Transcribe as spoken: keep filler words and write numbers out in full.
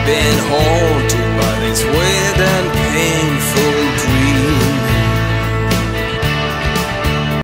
I've been haunted by this weird and painful